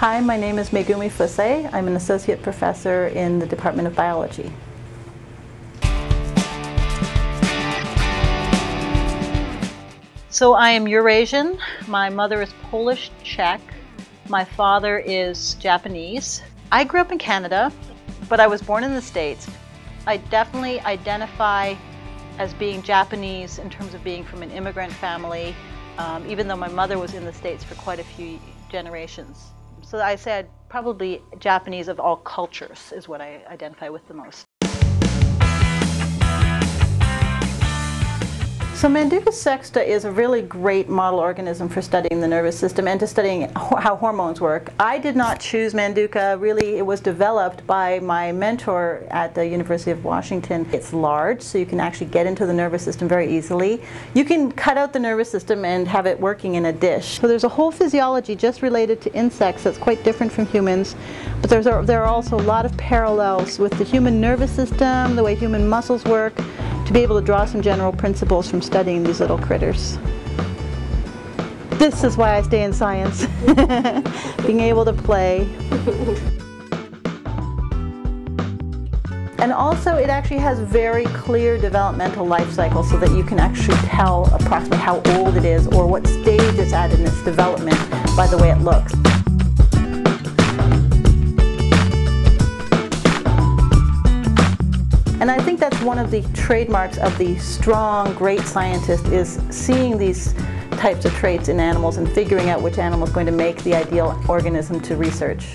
Hi, my name is Megumi Fusei. I'm an associate professor in the Department of Biology. So I am Eurasian. My mother is Polish Czech. My father is Japanese. I grew up in Canada, but I was born in the States. I definitely identify as being Japanese in terms of being from an immigrant family, even though my mother was in the States for quite a few generations. So I said probably Japanese of all cultures is what I identify with the most. So Manduca sexta is a really great model organism for studying the nervous system and to studying how hormones work. I did not choose Manduca. Really, it was developed by my mentor at the University of Washington. It's large, so you can actually get into the nervous system very easily. You can cut out the nervous system and have it working in a dish. So there's a whole physiology just related to insects that's quite different from humans. But there are also a lot of parallels with the human nervous system, the way human muscles work, to be able to draw some general principles from studying these little critters. This is why I stay in science, being able to play. And also it actually has very clear developmental life cycles so that you can actually tell approximately how old it is or what stage it's at in its development by the way it looks. And I think that's one of the trademarks of the strong, great scientist is seeing these types of traits in animals and figuring out which animal is going to make the ideal organism to research.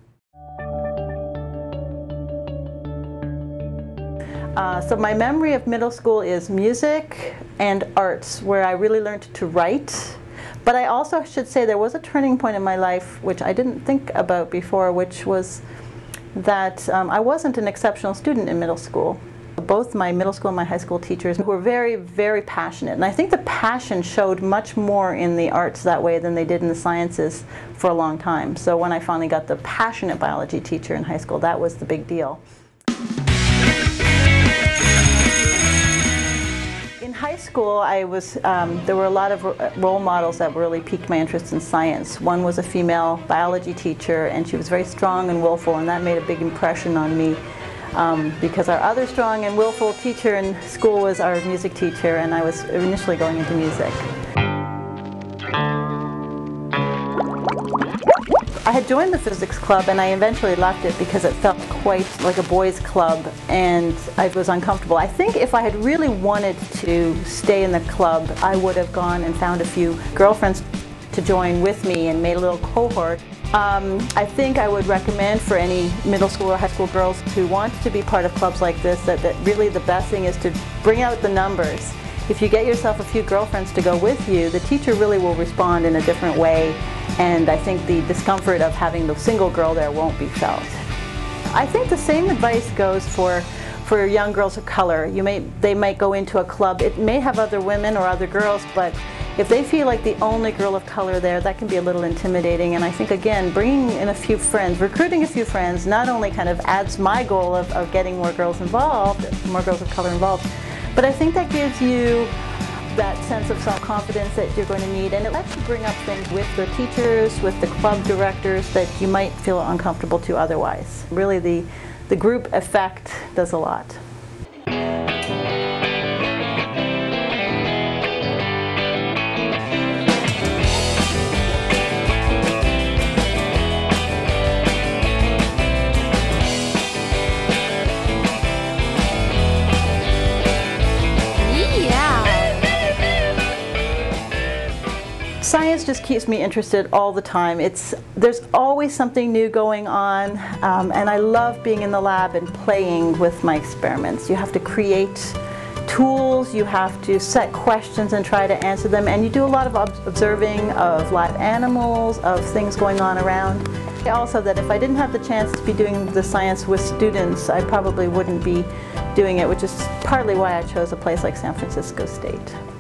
So my memory of middle school is music and arts, where I really learned to write. But I also should say there was a turning point in my life, which I didn't think about before, which was that I wasn't an exceptional student in middle school. Both my middle school and my high school teachers were very, very passionate. And I think the passion showed much more in the arts that way than they did in the sciences for a long time. So when I finally got the passionate biology teacher in high school, that was the big deal. In high school, there were a lot of role models that really piqued my interest in science. One was a female biology teacher, and she was very strong and willful, and that made a big impression on me because our other strong and willful teacher in school was our music teacher, and I was initially going into music. I had joined the physics club and I eventually left it because it felt quite like a boys' club and I was uncomfortable. I think if I had really wanted to stay in the club, I would have gone and found a few girlfriends to join with me and made a little cohort. I think I would recommend for any middle school or high school girls who want to be part of clubs like this that really the best thing is to bring out the numbers. If you get yourself a few girlfriends to go with you, the teacher really will respond in a different way, and I think the discomfort of having the single girl there won't be felt. I think the same advice goes for young girls of color. They might go into a club. It may have other women or other girls, but if they feel like the only girl of color there, that can be a little intimidating. And I think, again, bringing in a few friends, recruiting a few friends, not only kind of adds my goal of getting more girls involved, more girls of color involved, but I think that gives you that sense of self-confidence that you're going to need, and it lets you bring up things with the teachers, with the club directors that you might feel uncomfortable to otherwise. Really, the group effect does a lot. Science just keeps me interested all the time. There's always something new going on, and I love being in the lab and playing with my experiments. You have to create tools, you have to set questions and try to answer them, and you do a lot of observing of live animals, of things going on around. Also that if I didn't have the chance to be doing the science with students, I probably wouldn't be doing it, which is partly why I chose a place like San Francisco State.